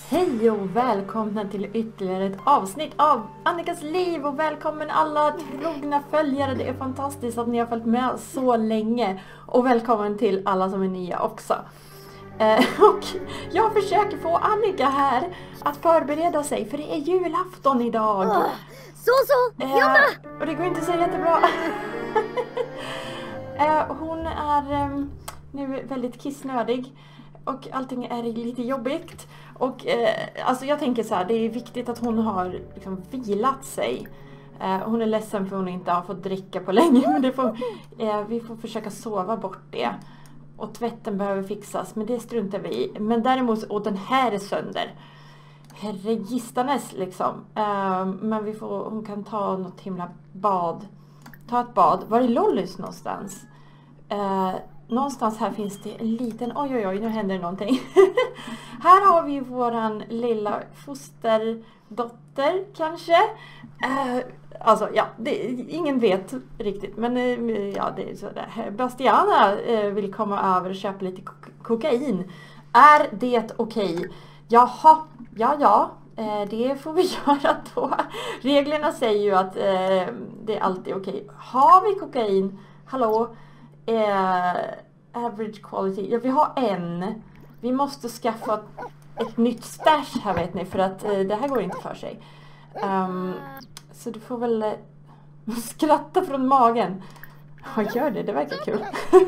Hej och välkomna till ytterligare ett avsnitt av Annikas liv och välkommen alla trogna följare. Det är fantastiskt att ni har följt med så länge och välkommen till alla som är nya också. Och jag försöker få Annika här att förbereda sig för det är julafton idag. Jobba! Och det går inte så jättebra. Hon är nu väldigt kissnödig och allting är lite jobbigt. Och alltså jag tänker så här, det är viktigt att hon har liksom vilat sig. Hon är ledsen för hon inte har fått dricka på länge, men vi får försöka sova bort det. Och tvätten behöver fixas, men det struntar vi i. Men däremot, och den här är sönder. Herregistanes liksom. Men hon kan ta något himla bad. Ta ett bad. Var är Lollys någonstans? Någonstans här finns det en liten... Oj, nu händer någonting. Här har vi våran lilla fosterdotter kanske. Alltså ja, ingen vet riktigt. Men ja, det är sådär. Bastiana vill komma över och köpa lite kokain. Är det okej? Jaha, ja. Det får vi göra då. Reglerna säger ju att det är alltid okej. Har vi kokain? Hallå? Average quality. Ja, vi har en. Vi måste skaffa ett nytt stash här, vet ni. För att det här går inte för sig. Så du får väl skratta från magen. Ja, gör det. Det verkar kul.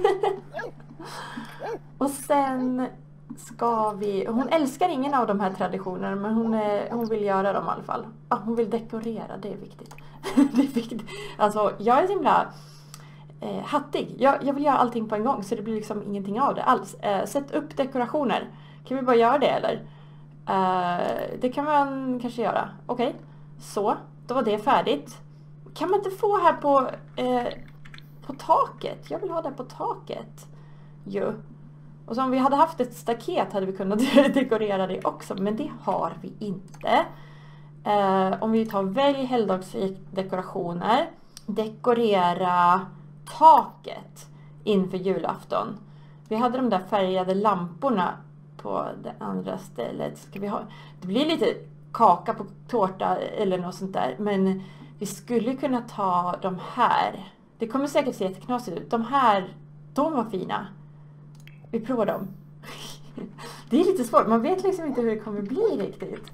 Och sen ska vi... Hon älskar ingen av de här traditionerna, men hon vill göra dem i alla fall. Hon vill dekorera, det är viktigt. Det är viktigt. Alltså, jag är så himla hattig. Jag vill göra allting på en gång, så det blir liksom ingenting av det alls. Sätt upp dekorationer. Kan vi bara göra det, eller? Det kan man kanske göra. Okej. Så, då var det färdigt. Kan man inte få här på taket? Jag vill ha det på taket. Jo. Och så om vi hade haft ett staket hade vi kunnat dekorera det också. Men det har vi inte. Om vi tar välj helgdagsdekorationer. Dekorera taket inför julafton. Vi hade de där färgade lamporna på det andra stället. Ska vi ha? Det blir lite kaka på tårta eller något sånt där. Men vi skulle kunna ta de här. Det kommer säkert se jätteknasigt ut. De här, de var fina. Vi provar dem. Det är lite svårt. Man vet liksom inte hur det kommer bli riktigt.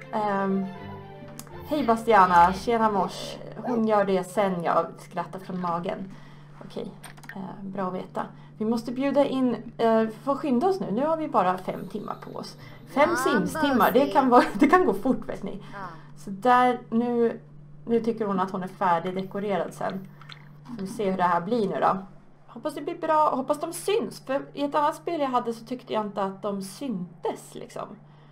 Hej Bastiana. Tjena mors. Hon gör det sen jag skrattar från magen. Okej. Bra att veta. Vi måste bjuda in... Vi får skynda oss nu. Nu har vi bara 5 timmar på oss. 5 Sims-timmar. Det kan gå fort, vet ni. Så där... Nu tycker hon att hon är färdig dekorerad sen. Vi får se hur det här blir nu då. Hoppas det blir bra. Hoppas de syns. För i ett annat spel jag hade så tyckte jag inte att de syntes liksom.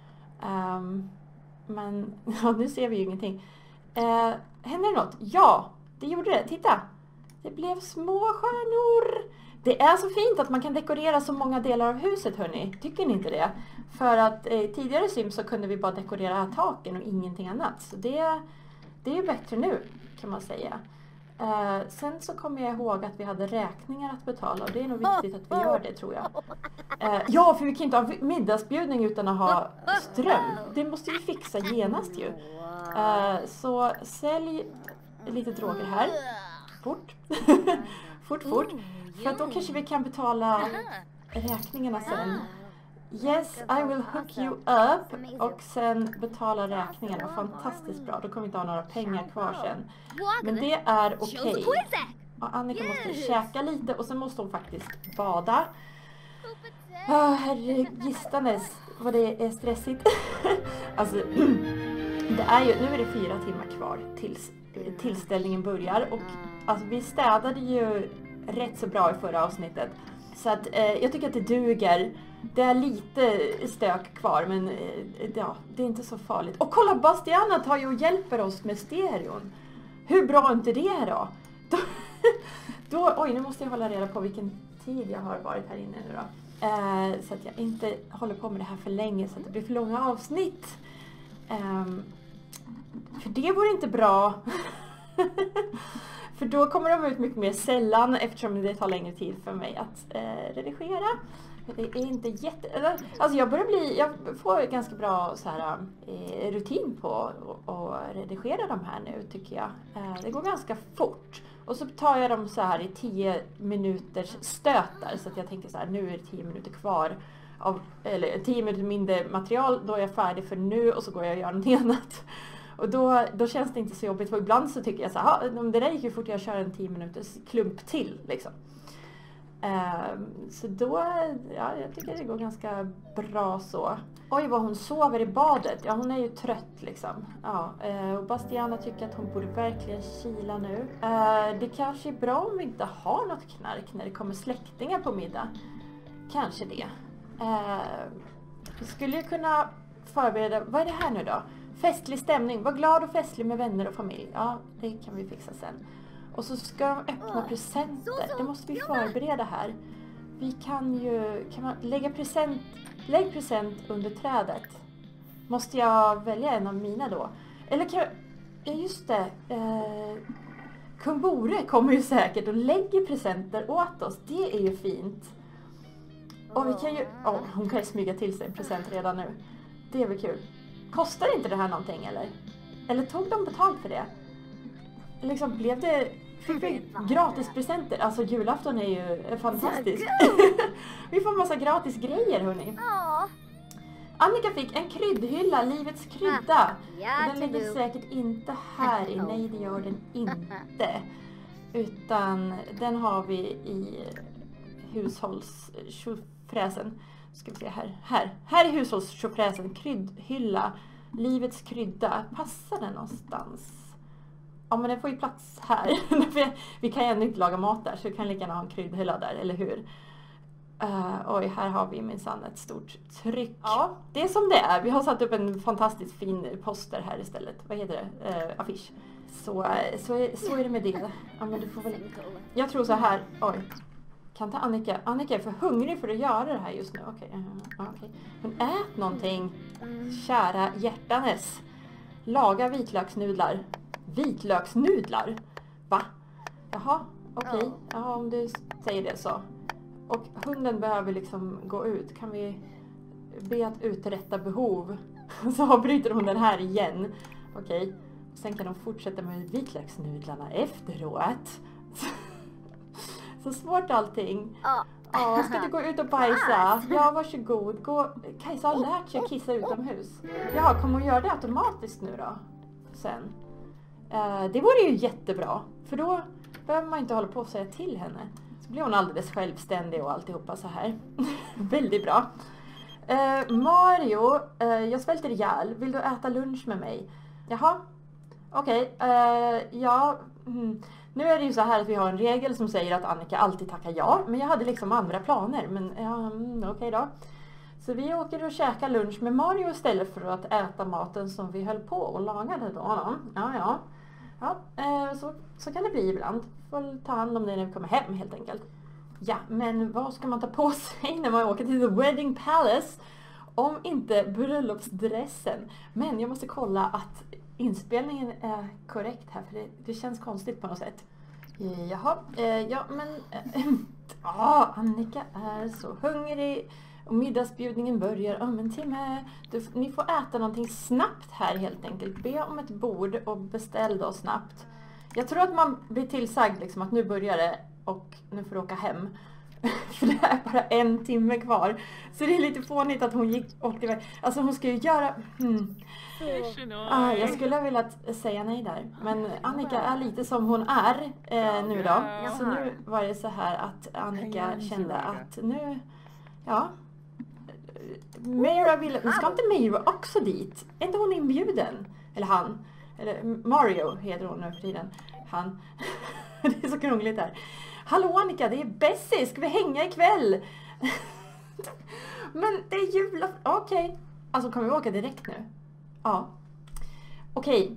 Men ja, nu ser vi ju ingenting. Händer det något? Ja, det gjorde det. Titta. Det blev små stjärnor. Det är så fint att man kan dekorera så många delar av huset, hörni. Tycker ni inte det? För att tidigare Sims så kunde vi bara dekorera taken och ingenting annat. Så det är ju bättre nu, kan man säga. Sen så kommer jag ihåg att vi hade räkningar att betala. Och det är nog viktigt att vi gör det, tror jag. Ja, för vi kan inte ha middagsbjudning utan att ha ström. Det måste vi fixa genast ju. Så sälj lite droger här. Fort. fort. För att då kanske vi kan betala räkningarna sen. Yes, I will hook you up. Och sen betala räkningarna. Fantastiskt bra. Då kommer vi inte ha några pengar kvar sen. Men det är okej. Och Annika måste käka lite. Och sen måste hon faktiskt bada. Herregistanes. Vad det är stressigt. Alltså, det är ju, nu är det 4 timmar kvar tills tillställningen börjar. Och alltså, vi städade ju rätt så bra i förra avsnittet. Så att jag tycker att det duger. Det är lite stök kvar, men ja, det är inte så farligt. Och kolla, Bastiana tar ju och hjälper oss med stereon. Hur bra är inte det då? Oj, nu måste jag hålla reda på vilken tid jag har varit här inne nu då. Så att jag inte håller på med det här för länge så att det blir för långa avsnitt. För det vore inte bra. För då kommer de ut mycket mer sällan eftersom det tar längre tid för mig att redigera. Det är inte alltså jag får ganska bra så här, rutin på att redigera de här nu tycker jag. Det går ganska fort. Och så tar jag dem så här i 10 minuters stötar så att jag tänker så här, nu är det 10 minuter kvar. Eller 10 minuter mindre material, då är jag färdig för nu och så går jag och gör något annat. Och då känns det inte så jobbigt. För ibland så tycker jag så här, det där gick ju fort, jag kör en 10 minuters klump till liksom. Så då, ja, jag tycker det går ganska bra så. Oj vad hon sover i badet. Ja, hon är ju trött liksom. Ja, och Bastiana tycker att hon borde verkligen kila nu. Det kanske är bra om vi inte har något knark när det kommer släktingar på middag. Kanske det. Vi skulle ju kunna förbereda, vad är det här nu då? Festlig stämning, var glad och festlig med vänner och familj. Ja, det kan vi fixa sen. Och så ska de öppna presenter. Det måste vi förbereda här. Vi kan man lägga lägg present under trädet. Måste jag välja en av mina då? Eller kan ja just det. Kung Bore kommer ju säkert och lägger presenter åt oss. Det är ju fint. Och vi kan ju, hon kan ju smyga till sig en present redan nu. Det är väl kul. Kostar inte det här någonting eller? Eller tog de betalt för det? Liksom blev det gratispresenter. Alltså julafton är ju fantastisk. Vi får massa gratis grejer hörni. Annika fick en kryddhylla, livets krydda. Och den ligger säkert inte här i. Nej, det gör den inte. Utan den har vi i hushållstjofräsen. Ska vi se här. Här är hushållstjofräsen, kryddhylla, livets krydda. Passar den någonstans? Ja, men den får ju plats här. Vi kan ju ändå inte laga mat där, så vi kan lika gärna ha en kryddhylla där, eller hur? Oj, här har vi minsann ett stort tryck. Ja, det är som det är. Vi har satt upp en fantastiskt fin poster här istället. Vad heter det? Affisch. Så är det med det. Ja, men du får väl... Jag tror så här. Oj. Kan ta Annika. Annika är för hungrig för att göra det här just nu. Okej. Men ät någonting. Kära hjärtanes. Laga vitlöksnudlar. Vitlöksnudlar? Va? Jaha, okej. Ja, om du säger det så. Och hunden behöver liksom gå ut. Kan vi be att uträtta behov? Så avbryter hon den här igen. Okej. Sen kan de fortsätta med vitlöksnudlarna efteråt. Så svårt allting. Ja, ska du gå ut och bajsa? Ja, varsågod. Kajsa har lärt sig att kissa utomhus. Ja, kommer hon göra det automatiskt nu då? Sen. Det vore ju jättebra. För då behöver man inte hålla på och säga till henne. Så blir hon alldeles självständig och alltihopa så här. Väldigt bra. Mario, jag svälter ihjäl. Vill du äta lunch med mig? Jaha. Okej. Ja. Nu är det ju så här att vi har en regel som säger att Annika alltid tackar ja. Men jag hade liksom andra planer. Men ja, okej då. Så vi åker och käkar lunch med Mario istället för att äta maten som vi höll på och lagade då. Ja, så kan det bli ibland. Får ta hand om det när vi kommer hem helt enkelt. Ja, men vad ska man ta på sig när man åker till The Wedding Palace? Om inte bröllopsdressen. Men jag måste kolla att inspelningen är korrekt här. För det känns konstigt på något sätt. Jaha, ja men... Annika är så hungrig. Och middagsbjudningen börjar om en timme. Ni får äta någonting snabbt här helt enkelt. Be om ett bord och beställ då snabbt. Jag tror att man blir tillsagd liksom att nu börjar det och nu får du åka hem. För det är bara en timme kvar. Så det är lite fånigt att hon gick 80 väg. Alltså hon ska ju göra... jag skulle ha velat säga nej där. Men Annika är lite som hon är nu då. Så nu var det så här att Annika kände att nu... Ja... Meira ville... Ska inte Meira också dit? Är inte hon inbjuden? Eller han? Eller Mario heter hon nu för tiden. Han. Det är så krångligt där. Hallå Annika, det är Bessie. Ska vi hänga ikväll? Men det är jula... Okej. Alltså kommer vi åka direkt nu? Ja. Okej.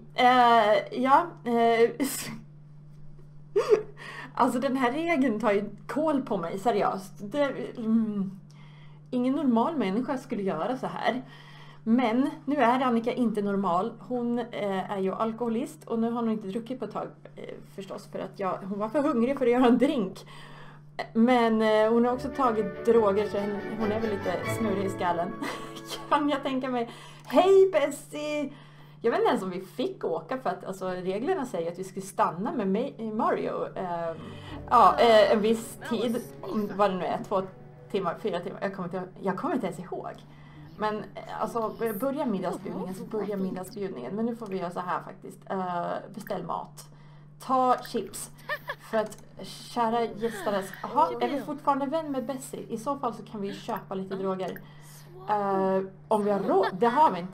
Alltså den här regeln tar ju koll på mig, seriöst. Ingen normal människa skulle göra så här. Men nu är Annika inte normal. Hon är ju alkoholist och nu har hon inte druckit på ett tag förstås för att hon var för hungrig för att göra en drink. Men hon har också tagit droger så hon är väl lite snurrig i skallen. Kan jag tänka mig. Hej Bessie! Jag vet inte ens om vi fick åka för att alltså, reglerna säger att vi ska stanna med Mario en viss tid. Vad det nu är, 2 timmar, 4 timmar. Jag kommer inte ens ihåg. Men alltså börjar middagsbjudningen så börjar middagsbjudningen. Men nu får vi göra så här faktiskt. Beställ mat. Ta chips. För att kära gäster, är vi fortfarande vän med Bessie? I så fall så kan vi köpa lite droger. Om vi har råd, det har vi inte.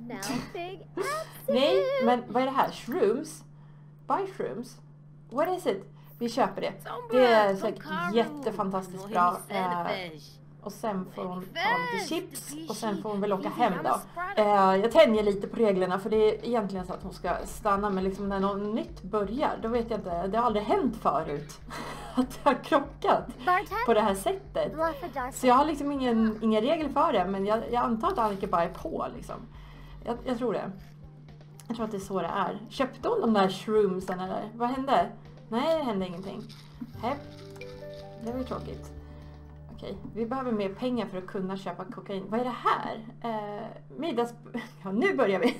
Nej, men vad är det här? Shrooms? Buy shrooms? What is it? Vi köper det. Det är säkert jättefantastiskt bra. Och sen får hon ta lite chips. Och sen får hon väl åka hem då. Jag tänjer lite på reglerna. För det är egentligen så att hon ska stanna. Men liksom när något nytt börjar. Då vet jag inte. Det har aldrig hänt förut. Att det har krockat på det här sättet. Så jag har liksom ingen regel för det. Men jag antar att Annika bara är på liksom. Jag tror det. Jag tror att det är så det är. Köpte hon de där shroomsen eller? Vad hände? Nej, det hände ingenting. Hej. Det var ju tråkigt. Okej, vi behöver mer pengar för att kunna köpa kokain. Vad är det här? Ja, nu börjar vi.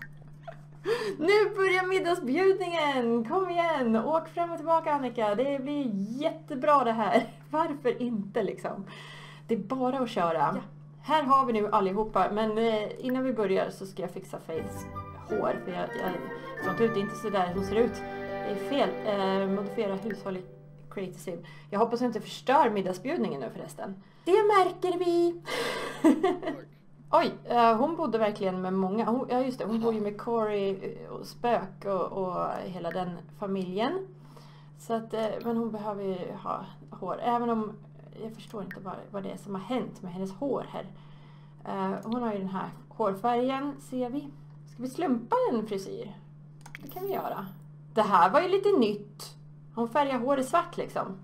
Nu börjar middagsbjudningen. Kom igen. Åk fram och tillbaka Annika. Det blir jättebra det här. Varför inte liksom? Det är bara att köra. Ja. Här har vi nu allihopa. Men innan vi börjar så ska jag fixa Faiths hår. För jag sånt ut inte så där hon ser ut. Det är fel. Modifiera hushåll i Creative. Jag hoppas jag inte förstör middagsbjudningen nu förresten. Det märker vi. Oj, hon bodde verkligen med många. Hon bor ju med Corey och Spök och hela den familjen. Så att, men hon behöver ju ha hår. Även om jag förstår inte vad det är som har hänt med hennes hår här. Hon har ju den här hårfärgen, ser vi. Ska vi slumpa en frisyr? Det kan vi göra. Det här var ju lite nytt. Hon färgar håret svart liksom.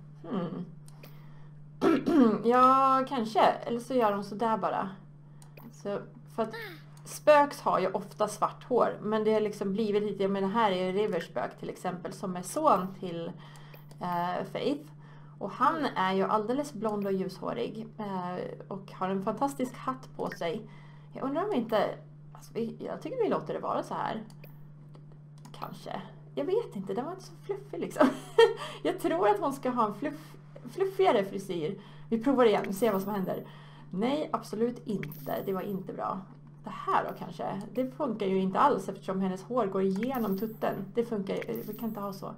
Ja, kanske. Eller så gör hon så där bara. Så, för att Spöks har ju ofta svart hår. Men det har liksom blivit lite, men här är Riverspök till exempel som är son till Faith. Och han är ju alldeles blond och ljushårig. Och har en fantastisk hatt på sig. Jag undrar om inte... Alltså, jag tycker vi låter det vara så här. Kanske. Jag vet inte, den var inte så fluffig liksom. Jag tror att hon ska ha en fluffigare frisyr. Vi provar igen, se vad som händer. Nej, absolut inte. Det var inte bra. Det här då kanske. Det funkar ju inte alls eftersom hennes hår går igenom tutten. Det funkar ju, vi kan inte ha så.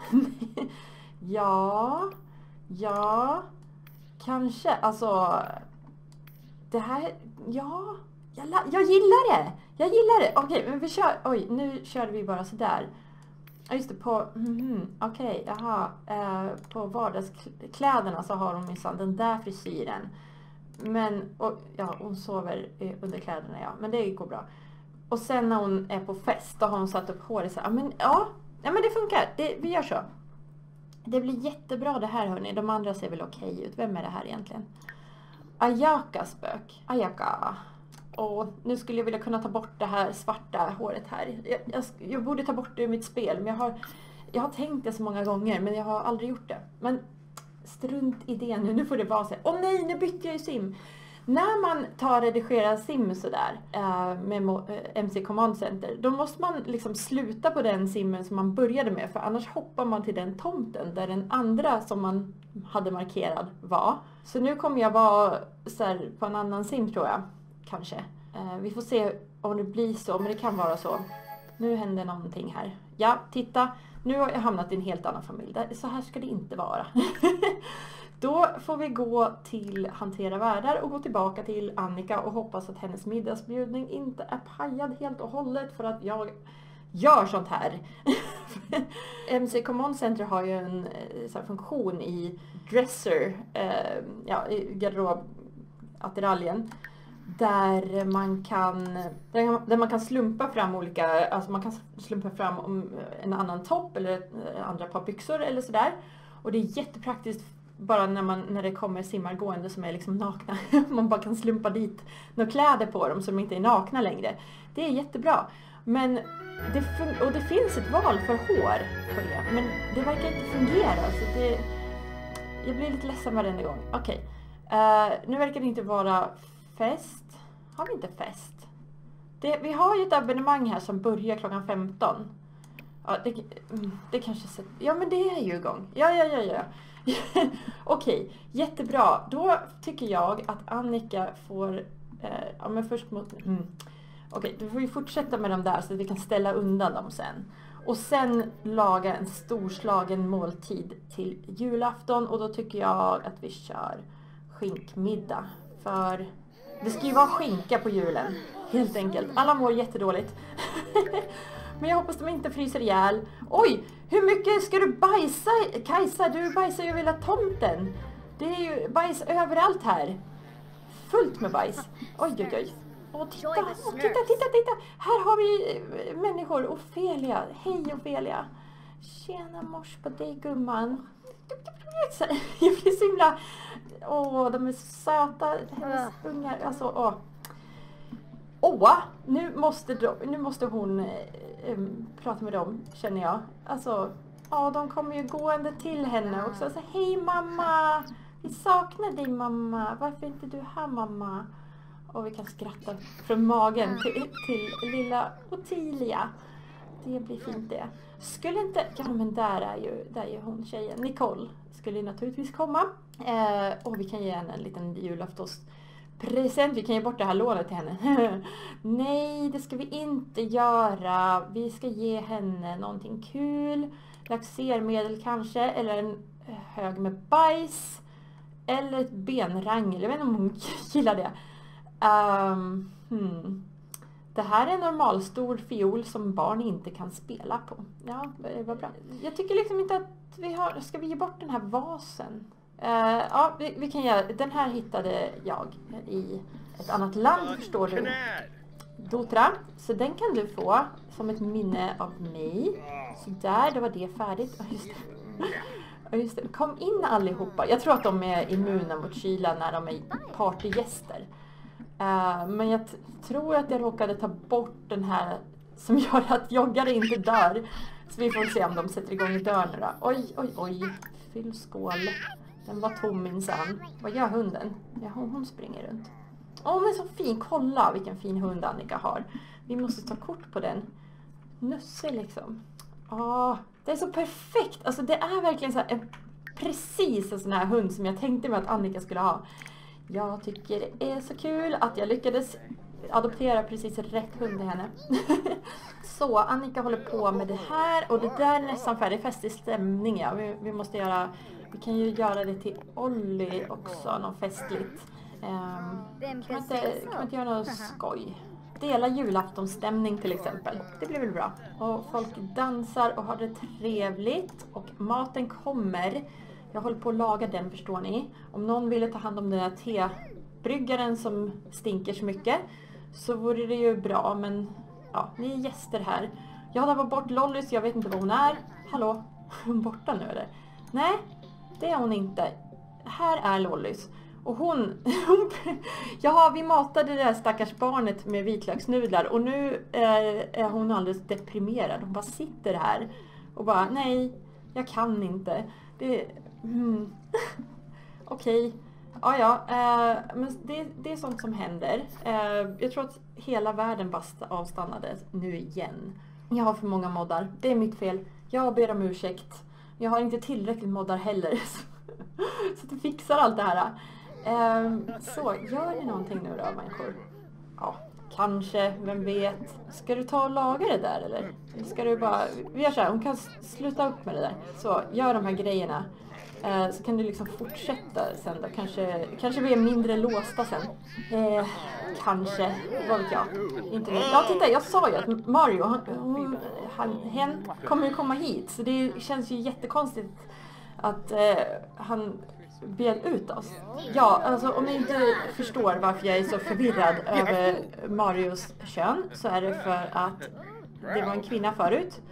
Ja, kanske. Alltså, det här, ja. Jag gillar det. Okej, men vi kör. Oj, nu körde vi bara sådär. Ja, just det, okej, jaha. På vardagskläderna så har hon minsann den där frisyren. Men, hon sover under kläderna, ja. Men det går bra. Och sen när hon är på fest, då har hon satt upp håret så här. Men det funkar. Vi gör så. Det blir jättebra det här, hörni. De andra ser väl okej ut. Vem är det här egentligen? Ayaka Spök. Ayaka. Och nu skulle jag vilja kunna ta bort det här svarta håret här. Jag borde ta bort det ur mitt spel. Men jag har tänkt det så många gånger. Men jag har aldrig gjort det. Men strunt i det nu. Nu får det vara så. Åh nej, nu bytte jag ju sim. När man tar redigera sim sådär med MC Command Center. Då måste man liksom sluta på den simmen som man började med. För annars hoppar man till den tomten där den andra som man hade markerad var. Så nu kommer jag vara så här, på en annan sim tror jag. Kanske. Vi får se om det blir så, men det kan vara så. Nu händer någonting här. Ja, titta. Nu har jag hamnat i en helt annan familj. Så här ska det inte vara. Då får vi gå till hantera världar och gå tillbaka till Annika och hoppas att hennes middagsbjudning inte är pajad helt och hållet för att jag gör sånt här. MC Command Center har ju en så här, funktion i dresser, i garderobattiraljen. Där man kan slumpa fram olika, alltså man kan slumpa fram om en annan topp eller andra par byxor eller sådär. Och det är jättepraktiskt bara när det kommer simmargående som är liksom nakna. Man bara kan slumpa dit några kläder på dem som inte är nakna längre. Det är jättebra. Men det finns ett val för hår på det. Men det verkar inte fungera. Så jag blir lite ledsen varenda gång. Okej. Nu verkar det inte vara fest. Har vi inte fest? Vi har ju ett abonnemang här som börjar klockan 15. Ja, det kanske... Ja, men det är ju igång. Ja. Okej, jättebra. Då tycker jag att Annika får... ja, men först mot... Okej, då får vi fortsätta med dem där så att vi kan ställa undan dem sen. Och sen laga en storslagen måltid till julafton. Och då tycker jag att vi kör skinkmiddag. För det ska ju vara skinka på julen. Helt enkelt. Alla mår jättedåligt. Men jag hoppas de inte fryser ihjäl. Oj, hur mycket ska du bajsa? Kajsa, du bajsar ju över hela tomten. Det är ju bajs överallt här. Fullt med bajs. Oj. Åh, titta. Här har vi människor. Ofelia. Hej Ofelia. Tjena mors på dig gumman. Jag blir så himla... de är söta. Hennes ungar. Alltså, nu måste hon prata med dem, känner jag. Alltså, de kommer ju gående till henne också. Så, hej mamma, vi saknar dig mamma. Varför är inte du här mamma? Och vi kan skratta från magen till lilla Ottilia. Det blir fint det. Skulle inte... Ja, men där är ju hon tjejen. Nicole skulle naturligtvis komma. Och vi kan ge henne en liten julaftonspresent. Vi kan ge bort det här lånet till henne. Nej, det ska vi inte göra. Vi ska ge henne någonting kul. Laxermedel kanske. Eller en hög med bajs. Eller ett benrangel. Jag vet inte om hon gillar det. Det här är en normalstor fiol som barn inte kan spela på. Ja, vad bra. Jag tycker liksom inte att ska vi ge bort den här vasen? Ja, vi kan göra. Den här hittade jag i ett annat land, förstår du. Dotra, så den kan du få som ett minne av mig. Så där, då var det färdigt. Just det. Kom in allihopa. Jag tror att de är immuna mot kyla när de är partygäster. Men jag tror att jag råkade ta bort den här som gör att joggare inte dör. Så vi får se om de sätter igång i dörren då. Oj. Fyll skål. Den var tom minsann. Vad gör hunden? Ja, hon springer runt. Hon är så fin. Kolla vilken fin hund Annika har. Vi måste ta kort på den. Nusse liksom. Det är så perfekt. Alltså det är verkligen så här precis en sån här hund som jag tänkte mig att Annika skulle ha. Jag tycker det är så kul att jag lyckades adoptera precis rätt hund till henne. Så Annika håller på med det här. Och det där är nästan färdigt. Festlig stämning, ja. Vi måste göra... Vi kan ju göra det till Olly också. Något festligt. Kan man inte göra något skoj? Dela julaftonsstämning till exempel. Det blir väl bra. Och folk dansar och har det trevligt. Och maten kommer... Jag håller på att laga den, förstår ni. Om någon ville ta hand om den här tebryggaren som stinker så mycket så vore det ju bra. Men ja, ni är gäster här. Jag har varit bort Lollys, jag vet inte var hon är. Hallå, är hon borta nu eller? Nej, det är hon inte. Här är Lollys. Och vi matade det där stackars barnet med vitlöksnudlar. Och nu är hon alldeles deprimerad. Hon bara sitter här och bara, nej, jag kan inte. Okej. Men det är sånt som händer. Jag tror att hela världen bara avstannade nu igen. Jag har för många moddar. Det är mitt fel. Jag ber om ursäkt. Jag har inte tillräckligt moddar heller. Så det fixar allt det här. Så, gör ni någonting nu då, människor? Ja, kanske. Vem vet. Ska du ta och laga det där, eller? Ska du bara... Vi gör så här, hon kan sluta upp med det där. Så, gör de här grejerna. Så kan du liksom fortsätta sen då. Kanske vi är mindre låsta sen. Kanske, vad vet jag. Inte nu. Ja, titta, jag sa ju att Mario, han kommer ju komma hit. Så det känns ju jättekonstigt att han bjöd ut oss. Ja, alltså om ni inte förstår varför jag är så förvirrad över Marios kön så är det för att det var en kvinna förut.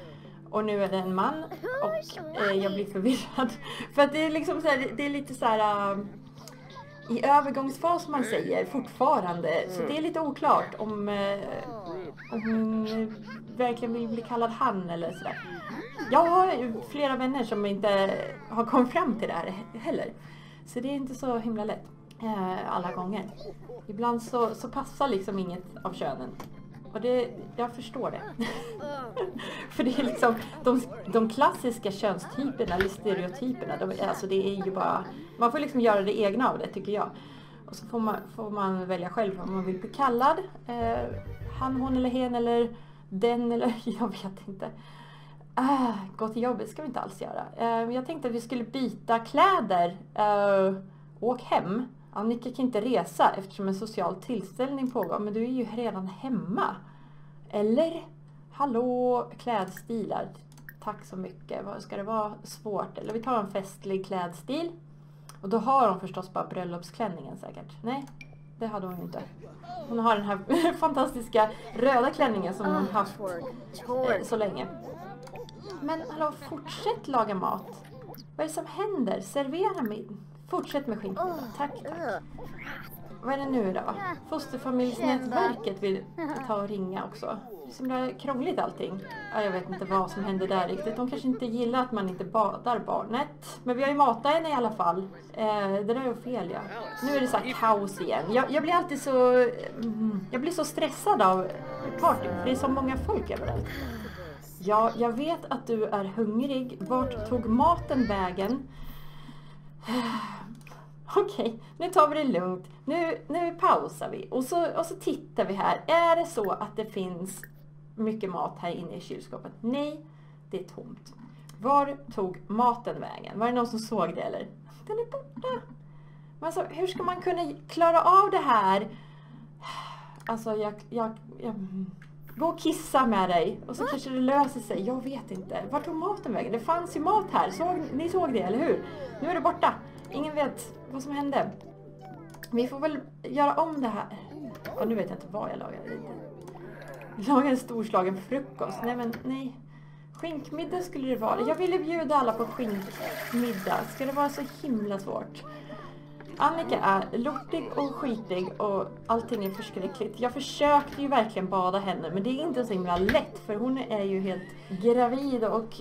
Och nu är det en man och jag blir förvirrad. För att det är liksom så här, det är lite så här i övergångsfas man säger fortfarande. Så det är lite oklart om hon verkligen vill bli kallad han eller sådär. Jag har ju flera vänner som inte har kommit fram till det här heller. Så det är inte så himla lätt alla gånger. Ibland så passar liksom inget av könen. Och jag förstår det. För det är liksom de klassiska könstyperna eller stereotyperna. Alltså det är ju bara, man får liksom göra det egna av det tycker jag. Och så får man välja själv om man vill bli kallad. Han, hon eller hen eller den eller jag vet inte. Gå till jobbet ska vi inte alls göra. Jag tänkte att vi skulle byta kläder. Åk hem. Annika kan inte resa eftersom en social tillställning pågår. Men du är ju redan hemma. Eller? Hallå, klädstilar. Tack så mycket. Ska det vara svårt? Eller vi tar en festlig klädstil. Och då har hon förstås bara bröllopsklänningen säkert. Nej, det hade hon inte. Hon har den här fantastiska röda klänningen som hon haft så länge. Men hallå, fortsätt laga mat. Vad är det som händer? Servera mig. Fortsätt med skinkmiddag. Tack. Vad är det nu då? Fosterfamiljsnätverket vill ta och ringa också. Det är så himla krångligt allting. Jag vet inte vad som händer där riktigt. De kanske inte gillar att man inte badar barnet. Men vi har ju matat henne i alla fall. Det där är fel, ja. Nu är det så här kaos igen. Jag blir alltid så... Jag blir så stressad av party. För det är så många folk överallt. Ja, jag vet att du är hungrig. Vart tog maten vägen? Okej, nu tar vi det lugnt. Nu pausar vi. Och så tittar vi här. Är det så att det finns mycket mat här inne i kylskåpet? Nej, det är tomt. Var tog maten vägen? Var det någon som såg det eller? Den är borta. Men alltså, hur ska man kunna klara av det här? Alltså, jag gå och kissa med dig. Och så kanske det löser sig. Jag vet inte. Var tog maten vägen? Det fanns ju mat här. Ni såg det, eller hur? Nu är det borta. Ingen vet vad som hände. Vi får väl göra om det här. Ja, nu vet jag inte vad jag lagar. Jag lagar en storslagen frukost. Nej, men nej. Skinkmiddag skulle det vara. Jag ville bjuda alla på skinkmiddag. Ska det vara så himla svårt? Annika är lortig och skitig och allting är förskräckligt. Jag försökte ju verkligen bada henne, men det är inte så himla lätt för hon är ju helt gravid och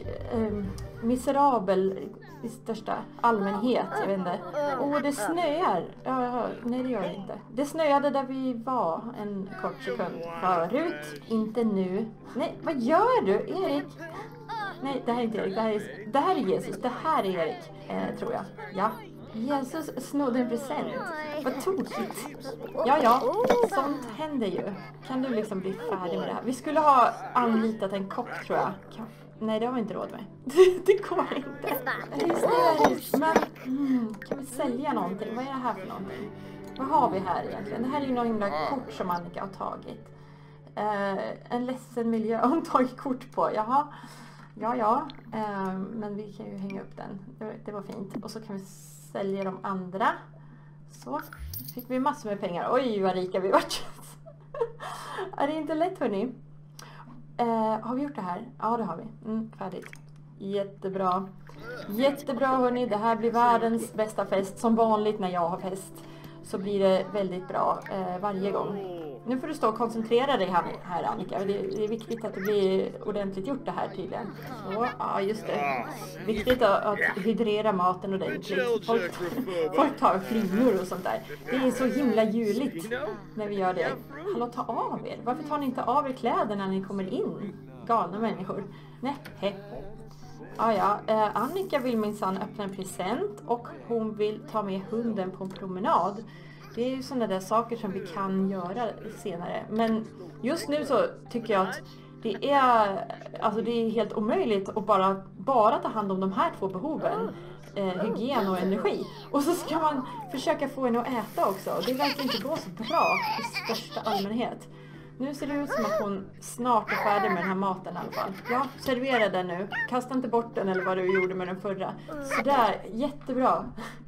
miserabel i största allmänhet. Jag vet inte. Och det snöar. Nej, det gör det inte. Det snöade där vi var en kort sekund förut. Inte nu. Nej, vad gör du, Erik? Nej, det här är inte Erik. Det här är Jesus. Det här är Erik, tror jag. Ja. Jesus snodde en present. Vad tokigt. Ja, sånt händer ju. Kan du liksom bli färdig med det här? Vi skulle ha anlitat en kock, tror jag. Nej, det har vi inte råd med. Det går inte. Hysteriskt. Men kan vi sälja någonting? Vad är det här för någonting? Vad har vi här egentligen? Det här är ju någon himla kort som Annika har tagit. En ledsen miljö har hon tagit kort på. Jaha. Ja. Men vi kan ju hänga upp den. Det var fint. Och så kan vi sälja de andra. Så. Fick vi massor med pengar. Oj, vad rika vi vart. Är det inte lätt, hörni? Har vi gjort det här? Ja, det har vi. Färdigt. Jättebra. Jättebra, hörni. Det här blir världens bästa fest. Som vanligt när jag har fest så blir det väldigt bra varje gång. Nu får du stå och koncentrera dig här Annika. Det är viktigt att det blir ordentligt gjort det här tydligen. Så, ja just det. Viktigt att hydrera maten ordentligt. Folk tar flingor och sånt där. Det är så himla juligt när vi gör det. Hallå, ta av er. Varför tar ni inte av er kläderna när ni kommer in? Galna människor. Nej. Ja. Annika vill minsann öppna en present och hon vill ta med hunden på en promenad. Det är ju sådana där saker som vi kan göra senare. Men just nu så tycker jag att det är helt omöjligt att bara ta hand om de här två behoven. Hygien och energi. Och så ska man försöka få henne att äta också. Det verkar inte gå så bra i största allmänhet. Nu ser det ut som att hon snart är färdig med den här maten i alla fall. Ja, servera den nu. Kasta inte bort den eller vad du gjorde med den förra. Sådär, jättebra.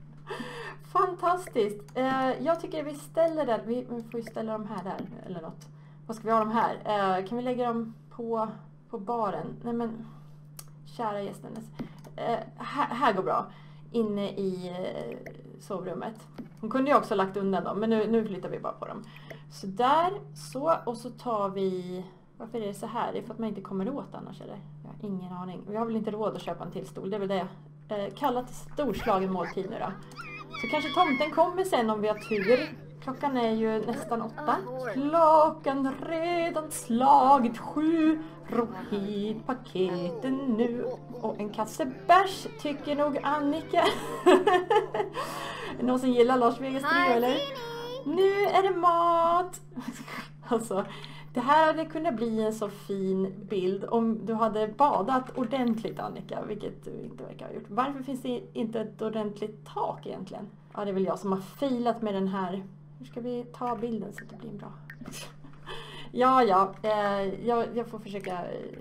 Fantastiskt. Jag tycker vi ställer den. Vi får ju ställa dem här där eller något. Vad ska vi ha dem här? Kan vi lägga dem på baren? Nej men kära gästernes. Här går bra. Inne i sovrummet. Hon kunde ju också lagt undan dem, men nu flyttar vi bara på dem. Så där, så, och så tar vi... Varför är det så här? Det är för att man inte kommer åt annars, eller? Jag har ingen aning. Vi har väl inte råd att köpa en till stol, det är väl det. Kalla till storslagen måltid nu då. Så kanske tomten kommer sen om vi har tur. Klockan är ju nästan 8. Klockan redan slagit 7. Ro hit paketen nu. Och en kasse bärs tycker nog Annika. Någon som gillar Lars Vegas trio, eller? Nu är det mat! Alltså, det här hade kunnat bli en så fin bild om du hade badat ordentligt, Annika, vilket du inte verkar ha gjort. Varför finns det inte ett ordentligt tak egentligen? Ja, det är väl jag som har filat med den här. Hur ska vi ta bilden så att det blir bra? Jag får försöka.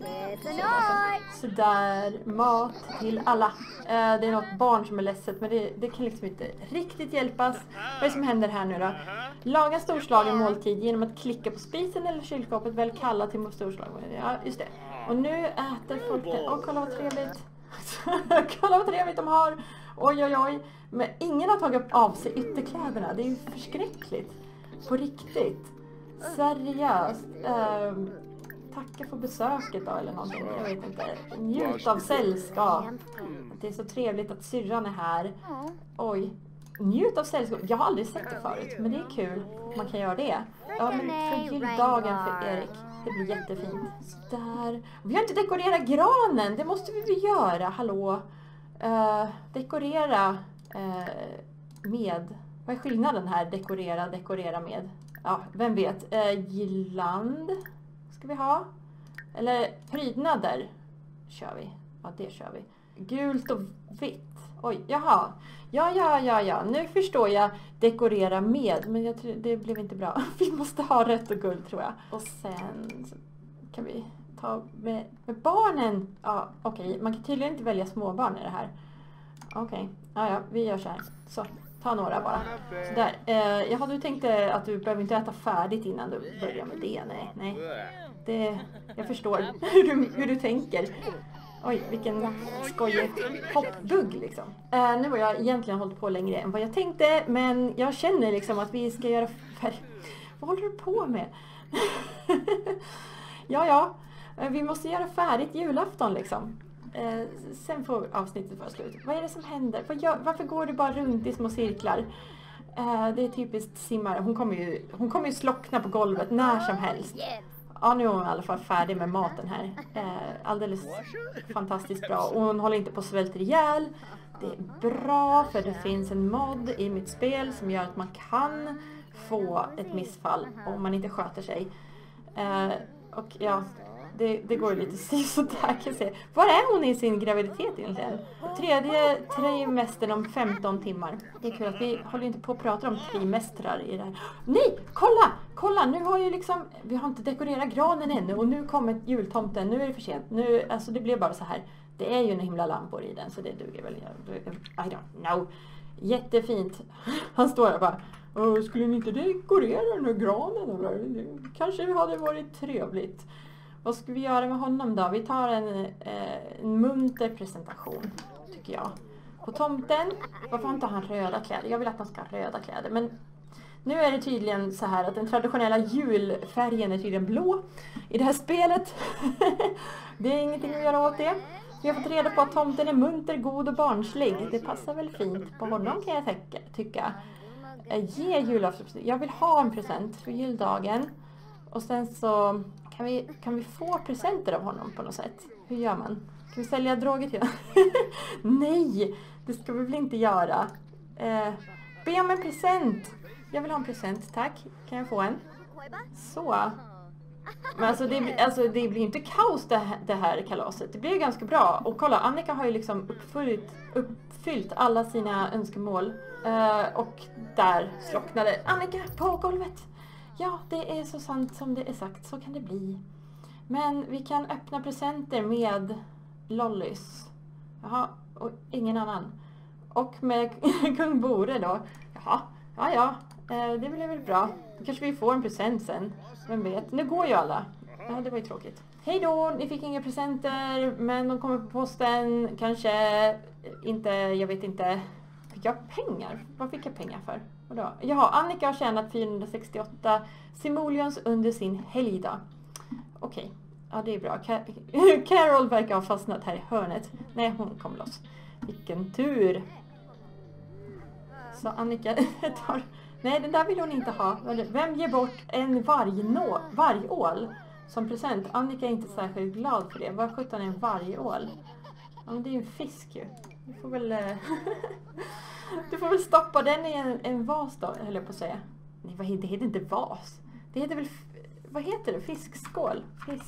Sådär, mat till alla. Det är något barn som är ledset, men det kan liksom inte riktigt hjälpas. Vad är det som händer här nu då? Laga en storslagen måltid genom att klicka på spisen eller kylskåpet. Väl kalla till storslagen. Ja, just det. Och nu äter folk det. Åh, kolla vad trevligt. Kolla vad trevligt de har. Oj. Men ingen har tagit av sig ytterkläderna. Det är ju förskräckligt. På riktigt. Seriöst. Tacka för besöket då eller någonting. Jag vet inte. Njut av sällskap. Det är så trevligt att syrran är här. Oj. Njut av sällskap. Jag har aldrig sett det förut. Men det är kul att man kan göra det. Ja, men för juldagen för Erik. Det blir jättefint. Där. Vi har inte dekorerat granen. Det måste vi väl göra. Hallå. Dekorera med. Vad är skillnaden här? Dekorera med. Ja, vem vet. Girland ska vi ha. Eller prydnader kör vi. Ja, det kör vi. Gult och vitt. Oj, jaha. Ja. Nu förstår jag dekorera med. Men det blev inte bra. Vi måste ha rött och guld tror jag. Och sen så kan vi ta med barnen. Ja, okej. Man kan tydligen inte välja småbarn i det här. Okej. Ja, vi gör så här. Så. Ta några bara. Sådär. Jaha, du tänkte att du behöver inte äta färdigt innan du börjar med det. Nej. Jag förstår hur du tänker. Oj, vilken skojig hoppbugg liksom. Nu har jag egentligen hållit på längre än vad jag tänkte. Men jag känner liksom att vi ska göra Vad håller du på med? Ja. Vi måste göra färdigt julafton liksom. Sen får avsnittet vara slut. Vad är det som händer? Varför går du bara runt i små cirklar? Det är typiskt simmare. Hon kommer ju slockna på golvet när som helst. Ja, nu är hon i alla fall färdig med maten här. Alldeles fantastiskt bra. Och hon håller inte på att svälta ihjäl. Det är bra för det finns en mod i mitt spel som gör att man kan få ett missfall om man inte sköter sig. Och ja... Det går lite sådär kan jag säga. Var är hon i sin graviditet egentligen? 3:e trimestern om 15 timmar. Det är kul att vi håller inte på att prata om trimestrar i det här. Nej, kolla! Nu har ju liksom, vi har inte dekorerat granen ännu och nu kommer jultomten. Nu är det för sent. Alltså det blev bara så här. Det är ju en himla lampor i den så det duger väl. I don't know. Jättefint. Han står där bara. Skulle ni inte dekorera den här granen eller? Kanske hade varit trevligt. Vad ska vi göra med honom då? Vi tar en munter presentation, tycker jag. På tomten, varför har inte han röda kläder? Jag vill att han ska ha röda kläder. Men nu är det tydligen så här att den traditionella julfärgen är tydligen blå i det här spelet. Det är ingenting att göra åt det. Vi har fått reda på att tomten är munter, god och barnslig. Det passar väl fint på honom kan jag tycka. Ge julafton. Jag vill ha en present för juldagen. Och sen så... Kan vi få presenter av honom på något sätt? Hur gör man? Kan vi sälja droger till honom? Nej, det ska vi väl inte göra. Be om en present. Jag vill ha en present, tack. Kan jag få en? Så. Men alltså det blir inte kaos det här kalaset. Det blir ju ganska bra. Och kolla, Annika har ju liksom uppfyllt alla sina önskemål. Och där slocknade Annika på golvet. Ja, det är så sant som det är sagt. Så kan det bli. Men vi kan öppna presenter med Lollys. Jaha, och ingen annan. Och med kung Bore då. Jaha, ja. Det blir väl bra. Då kanske vi får en present sen. Vem vet, nu går ju alla. Ja, det var ju tråkigt. Hej då, ni fick inga presenter, men de kommer på posten. Kanske inte, jag vet inte. Fick jag pengar? Vad fick jag pengar för? Vadå? Jaha, Annika har tjänat 468 simoleons under sin helgdag. Okej, ja det är bra. Carol verkar ha fastnat här i hörnet. Nej, hon kom loss. Vilken tur! Så Annika tar... Nej, den där vill hon inte ha. Vem ger bort en vargål som present? Annika är inte särskilt glad för det. Vad sjutton är en vargål? Ja, men det är ju en fisk ju. Du får väl... Du får väl stoppa den i en vas då, höll jag på att säga. Nej, det heter inte vas. Det heter väl... Vad heter det? Fiskskål?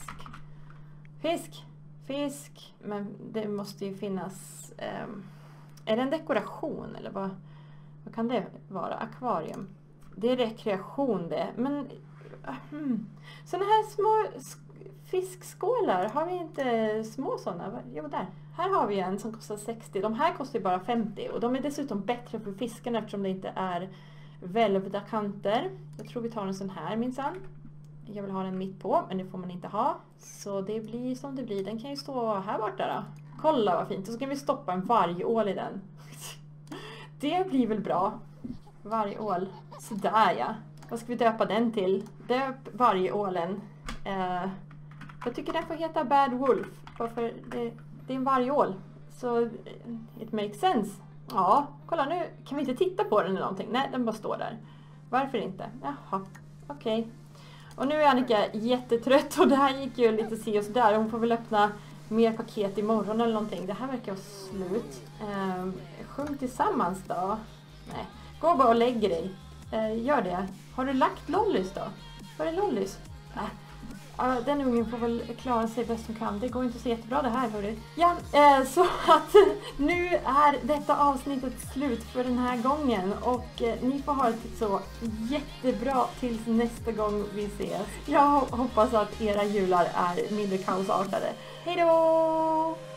Fisk. Men det måste ju finnas... Är det en dekoration eller vad kan det vara? Akvarium. Det är rekreation det. Men... Sådana här små fiskskålar. Har vi inte små sådana? Jo, där. Här har vi en som kostar 60. De här kostar ju bara 50. Och de är dessutom bättre för fiskarna eftersom det inte är välvda kanter. Jag tror vi tar en sån här minsann. Jag vill ha den mitt på, men det får man inte ha. Så det blir som det blir. Den kan ju stå här borta då. Kolla vad fint. Så ska vi stoppa en vargål i den. Det blir väl bra. Vargål. Sådär ja. Vad ska vi döpa den till? Döp vargålen. Jag tycker den får heta Bad Wolf. Varför det är en vargål. Så it makes sense. Ja, kolla nu. Kan vi inte titta på den eller någonting? Nej, den bara står där. Varför inte? Jaha, okej. Och nu är Annika jättetrött och det här gick ju lite se och så där. Hon får väl öppna mer paket imorgon eller någonting. Det här verkar vara slut. Sjung tillsammans då. Nej, gå bara och lägg dig. Gör det. Har du lagt lollis då? Var är lollis? Den ungen får väl klara sig bäst som kan. Det går inte så jättebra det här, hörru. Ja, så att nu är detta avsnittet slut för den här gången. Och ni får ha det så jättebra tills nästa gång vi ses. Jag hoppas att era jular är mindre kaosartade. Hej då!